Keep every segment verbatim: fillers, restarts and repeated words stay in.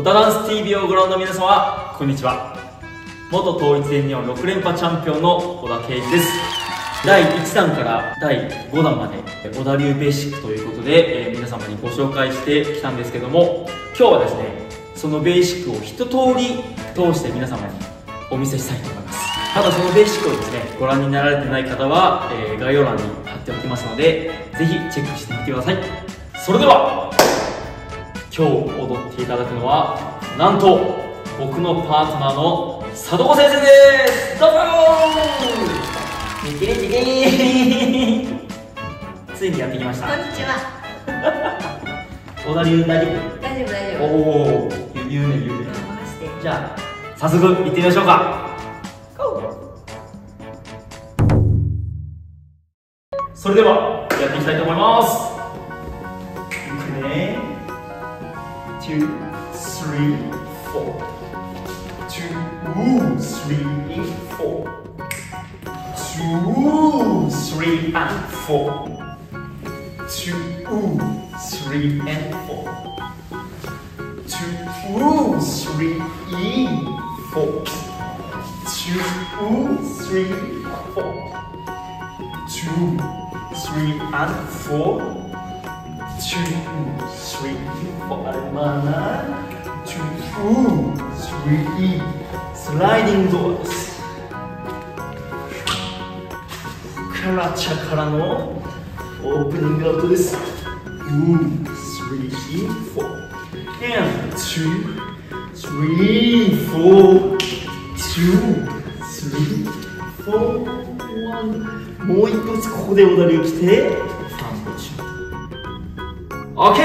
オタダンス ティービー をご覧の皆様、こんにちは。元統一全日本ろく連覇チャンピオンの小田圭一です。だいいちだんからだいごだんまで小田流ベーシックということで、えー、皆様にご紹介してきたんですけども、今日はですね、そのベーシックを一通り通して皆様にお見せしたいと思います。ただそのベーシックをですね、ご覧になられてない方は、えー、概要欄に貼っておきますので、ぜひチェックしてみてください。それでは今日踊っていただくのは、なんと僕のパートナーの佐藤先生です。どうぞー。チキリチキーついにやってきました。 こんにちは。 小田流大丈夫？ 大丈夫大丈夫。 おお、言うね言うね。 任して。 じゃあ早速行ってみましょうか。それではやっていきたいと思います。いくね。two, three, four. Two, three, four. Two, three, and four. Two, three, and four. Two, three, four. Two, three, four. Two, three, and four. Two, three, four. Mana? Two, three. Sliding doors. カラチャからのオープニングアウトです。Two, three, four. And two, three, four. Two, three, four. One. もう一発ここで小田流来てファンポジション。 OK！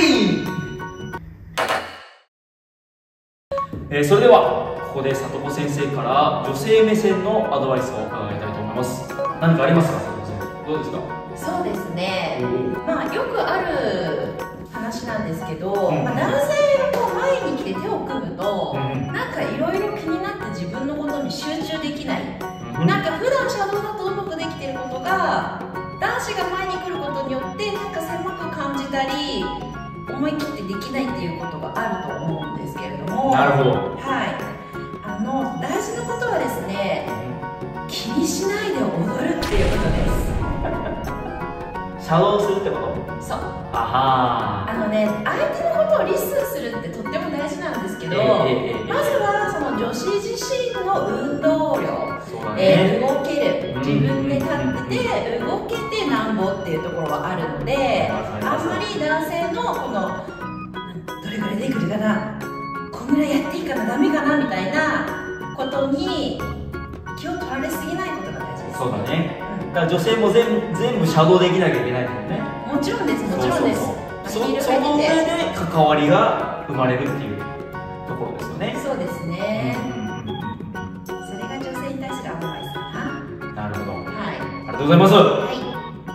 えー、それではここで里子先生から女性目線のアドバイスを伺いたいと思います。何かありますか、里子先生。どうですか？ そうですね、まあよくある話なんですけど、うん、まあ、男性の前に来て手を組むと、うん、なんかいろいろ気になって自分のことに集中できない、うん、なんか普段シャドウだとうまくできてることが男子が前に来ることによってなんか狭く感じたり思い切ってできないっていうことがあると思うんですけれども。 なるほど。 はい、あの大事なことはですね、気にしないで踊るっていうことです。 シャドウするってこと？そう。あはー。あのね、相手のことをリスンするってとっても大事なんですけど、えーえーえー、まずはその女子自身の運動量、ね、えー、動ける、自分で立ってて動けてなんぼっていうところがあるので、あんまり男性のこのどれぐらいできるかな、こんぐらいやっていいかな、ダメかなみたいなことに気を取られすぎないことが大事です。 そうだね、うん、だから女性も全部全部シャドウできなきゃいけないんだよね。 もちろんです、もちろんです。 その上で関わりが生まれるっていうところですよね。 そうですね、それが女性に対するアドバイスかな。 なるほど、はい、ありがとうございます。 はい、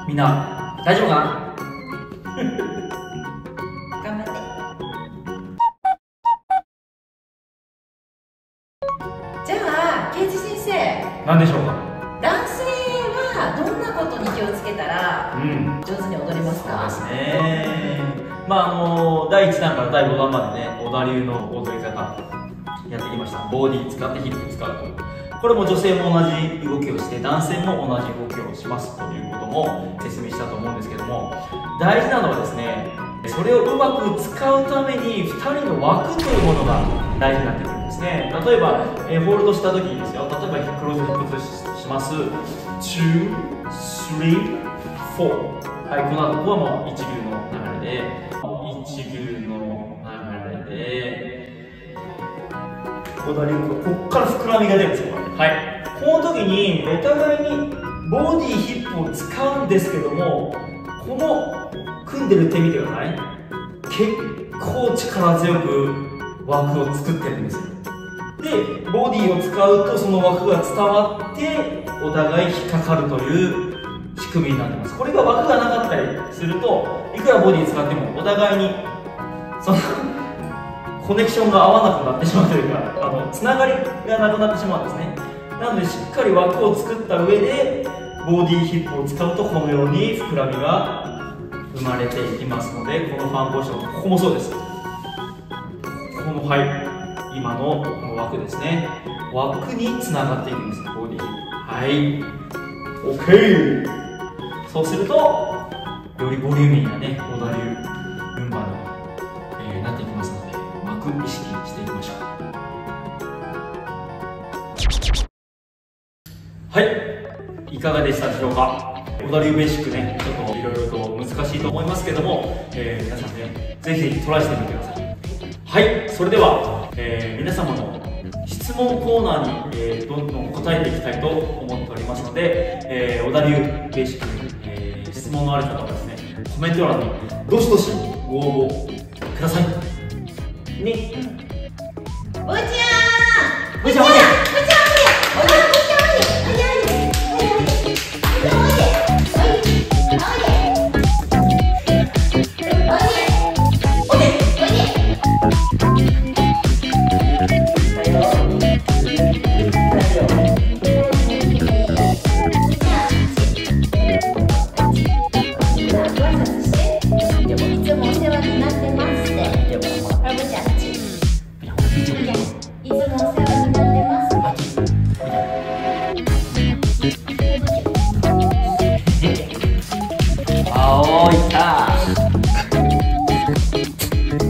みんな大丈夫かな頑張って。じゃあ圭一先生、 何でしょうか？ 男性はどんなことに気をつけたら上手に踊れますか？ うん、そうですね。まああのだいいちだんからだいごだんまでね、小田流の踊り方やってきました。ボディ使ってヒップ使うと、これも女性も同じ動きをして男性も同じ動きをしますということも説明したと思うんですけども、大事なのはですね、それをうまく使うためにふたりの枠というものが大事になってくるんですね。例えば、えー、ホールドした時にですよ、例えばクローズヒップします。ツー、スリー、フォー。はい、この後ここはもう一流の流れで、一流の流れで、小田流とここから膨らみが出るんですよ。はい、この時にお互いにボディヒップを使うんですけども、この組んでる手見てください。結構力強く枠を作ってるんですよ。でボディを使うとその枠が伝わってお互い引っかかるという仕組みになってます。これが枠がなかったりすると、いくらボディ使ってもお互いにそのコネクションが合わなくなってしまうというか、あのつながりがなくなってしまうんですね。なのでしっかり枠を作った上でボディヒップを使うとこのように膨らみが生まれていきますので、このファンポジション、ここもそうです。ここの、はい、今のこの枠ですね、枠につながっていくんです、ボディ。はい、OK。そうするとよりボリューミーなね小田流ルンバに、えー、なっていきますので、枠意識していきましょう。はい、いかがでしたでしょうか。小田流ベーシックね、ちょっといろいろと難しいと思いますけども、えー、皆さんね、ぜひぜひトライしてみてください。はい、それでは、えー、皆様の質問コーナーに、えー、どんどん答えていきたいと思っておりますので、えー、小田流ベーシック、えー、質問のある方はですね、コメント欄にどしどしご応募ください。ね。 おいちゃん。 おいちゃん。